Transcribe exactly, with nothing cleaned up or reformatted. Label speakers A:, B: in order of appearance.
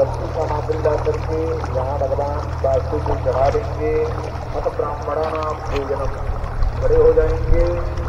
A: सब्जी सामग्री ला करके यहाँ भगवान वास्तु को चढ़ा देंगे। अत ब्राह्मणा नाम भोजनम, खड़े हो जाएंगे।